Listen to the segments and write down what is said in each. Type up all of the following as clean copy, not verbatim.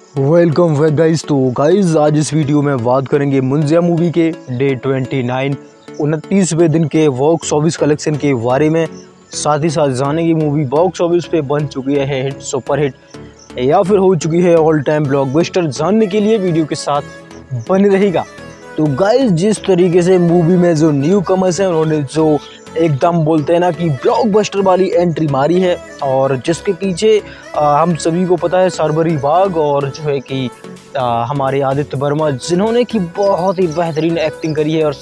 Welcome back guys. तो guys आज इस वीडियो में बात करेंगे मुंजिया मूवी के डे 29 29वें दिन के बॉक्स ऑफिस कलेक्शन के बारे में। साथ ही साथ जाने की मूवी बॉक्स ऑफिस पे बन चुकी है हिट, सुपर हिट या फिर हो चुकी है ऑल टाइम ब्लॉकबस्टर। जानने के लिए वीडियो के साथ बने रहेगा। तो गाइस जिस तरीके से मूवी में जो न्यू कमर्स हैं उन्होंने जो एकदम बोलते हैं ना कि ब्लॉकबस्टर वाली एंट्री मारी है, और जिसके पीछे हम सभी को पता है शार्बरी बाग और जो है कि हमारे आदित्य वर्मा जिन्होंने कि बहुत ही बेहतरीन एक्टिंग करी है। और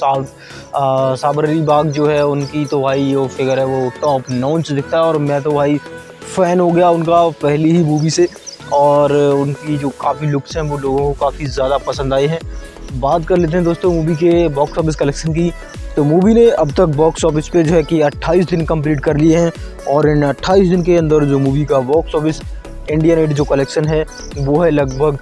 शार्बरी बाग जो है उनकी तो भाई वो फिगर है वो टॉप नॉच दिखता है, और मैं तो भाई फ़ैन हो गया उनका पहली ही मूवी से। और उनकी जो काफ़ी लुक्स हैं वो लोगों को काफ़ी ज़्यादा पसंद आए हैं। बात कर लेते हैं दोस्तों मूवी के बॉक्स ऑफिस कलेक्शन की। तो मूवी ने अब तक बॉक्स ऑफिस पे जो है कि 28 दिन कंप्लीट कर लिए हैं, और इन 28 दिन के अंदर जो मूवी का बॉक्स ऑफिस इंडिया नेट जो कलेक्शन है वो है लगभग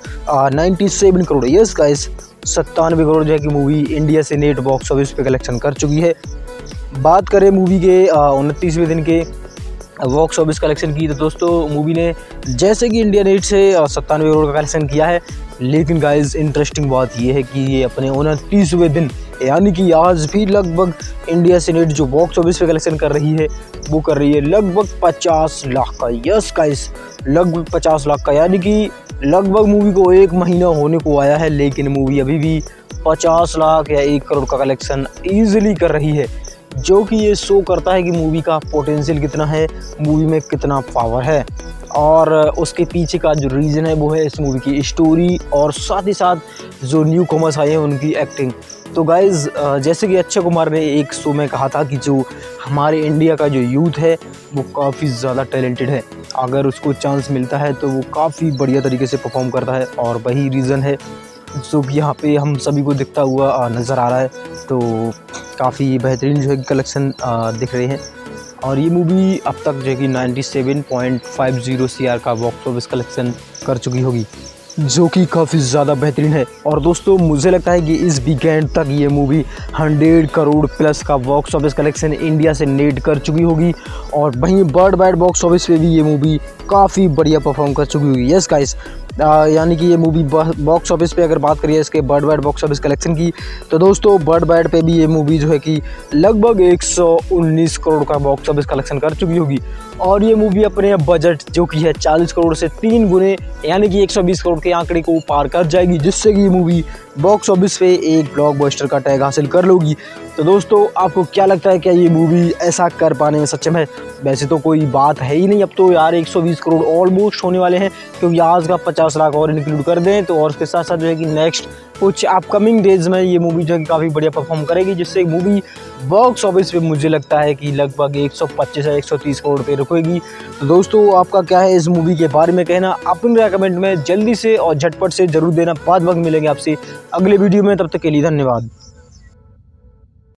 97 करोड़। यस गाइस 97 करोड़ जो है कि मूवी इंडिया से नेट बॉक्स ऑफिस पे कलेक्शन कर चुकी है। बात करें मूवी के 29वें दिन के बॉक्स ऑफिस कलेक्शन की, तो दोस्तों मूवी ने जैसे कि इंडिया नेट से 97 करोड़ का कलेक्शन किया है, लेकिन गाइस इंटरेस्टिंग बात ये है कि ये अपने 29वें दिन यानी कि आज भी लगभग इंडिया से नेट जो बॉक्स ऑफिस पे कलेक्शन कर रही है वो कर रही है लगभग 50 लाख का। यस गाइस लगभग 50 लाख का, यानी कि लगभग मूवी को 1 महीना होने को आया है, लेकिन मूवी अभी भी 50 लाख या 1 करोड़ का कलेक्शन ईजिली कर रही है, जो कि ये शो करता है कि मूवी का पोटेंशियल कितना है, मूवी में कितना पावर है। और उसके पीछे का जो रीज़न है वो है इस मूवी की स्टोरी और साथ ही साथ जो न्यू कॉमर्स आए हैं उनकी एक्टिंग। तो गाइज़ जैसे कि अक्षय कुमार ने एक शो में कहा था कि जो हमारे इंडिया का जो यूथ है वो काफ़ी ज़्यादा टैलेंटेड है, अगर उसको चांस मिलता है तो वो काफ़ी बढ़िया तरीके से परफॉर्म करता है, और वही रीज़न है जो कि यहाँ पे हम सभी को दिखता हुआ नज़र आ रहा है। तो काफ़ी बेहतरीन जो है कलेक्शन दिख रहे हैं, और ये मूवी अब तक जो है कि 97.50 CR का बॉक्स ऑफिस कलेक्शन कर चुकी होगी, जो कि काफ़ी ज़्यादा बेहतरीन है। और दोस्तों मुझे लगता है कि इस वीकेंड तक ये मूवी 100 करोड़ प्लस का बॉक्स ऑफिस कलेक्शन इंडिया से नेट कर चुकी होगी, और वहीं वर्ल्ड वाइड बॉक्स ऑफिस पे भी ये मूवी काफ़ी बढ़िया परफॉर्म कर चुकी होगी। यस गाइस यानी कि ये मूवी बॉक्स ऑफिस पे अगर बात करिए इसके worldwide box office collection की, तो दोस्तों वर्ल्ड वाइड पे भी ये मूवी जो है कि लगभग 119 करोड़ का बॉक्स ऑफिस कलेक्शन कर चुकी होगी। और ये मूवी अपने बजट जो कि है 40 करोड़ से 3 गुने यानी कि 120 करोड़ के आंकड़े को पार कर जाएगी, जिससे कि ये मूवी बॉक्स ऑफिस पे एक ब्लॉकबस्टर का टैग हासिल कर लोगी। तो दोस्तों आपको क्या लगता है, क्या ये मूवी ऐसा कर पाने में सक्षम है? वैसे तो कोई बात है ही नहीं, अब तो यार 120 करोड़ ऑलमोस्ट होने वाले हैं, क्योंकि आज का 50 लाख और इंक्लूड कर दें तो, और उसके साथ साथ जो है कि नेक्स्ट कुछ अपकमिंग डेज में ये मूवी जो है काफ़ी बढ़िया परफॉर्म करेगी, जिससे मूवी बॉक्स ऑफिस पे मुझे लगता है कि लगभग 125 या 130 करोड़ पे रुकेगी। तो दोस्तों आपका क्या है इस मूवी के बारे में कहना, अपने कमेंट में जल्दी से और झटपट से ज़रूर देना। बाद वक्त मिलेंगे आपसे अगले वीडियो में, तब तक के लिए धन्यवाद।